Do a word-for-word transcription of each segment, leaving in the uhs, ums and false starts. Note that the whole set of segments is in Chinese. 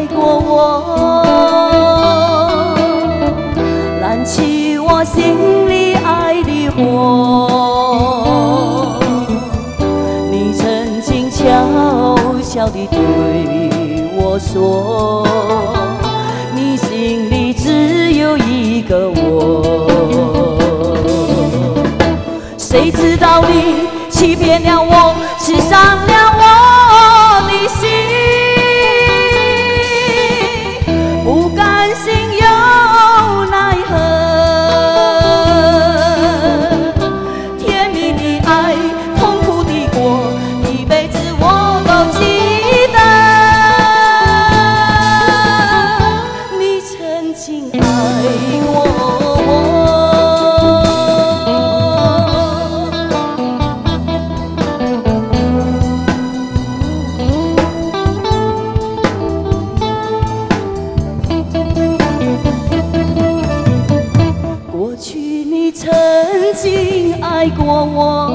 过我，燃起我心里爱的火。你曾经悄悄地对我说，你心里只有一个我。谁知道你欺骗了我，刺伤了我的心，不甘心又奈何。甜蜜的爱，痛苦的过，一辈子我都记得。你曾经爱过我。曾经爱过我，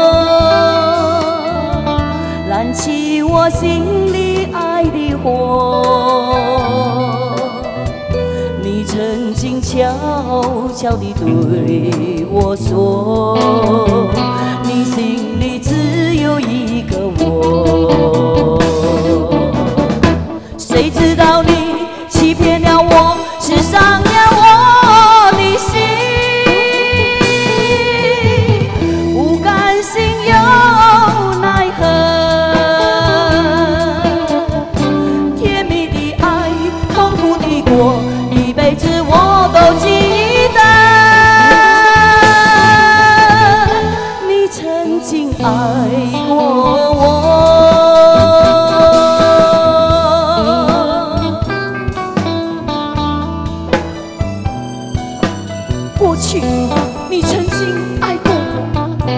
燃起我心里爱的火。你曾经悄悄地对我说，你心里只有一个我。谁知道你欺骗了我，刺伤了我的心。一辈子我都记得，你曾经爱过我。过去你曾经爱过我，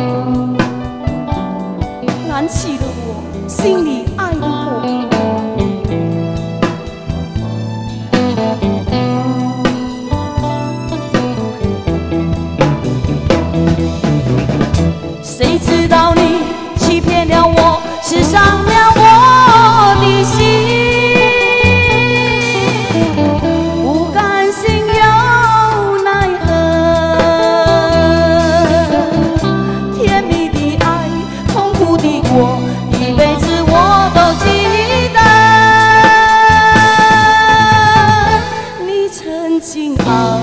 燃起了我心里爱的火。谁知道你欺骗了我，刺伤了我的心，不甘心又奈何。甜蜜的爱，痛苦的过，一辈子我都记得。你曾经爱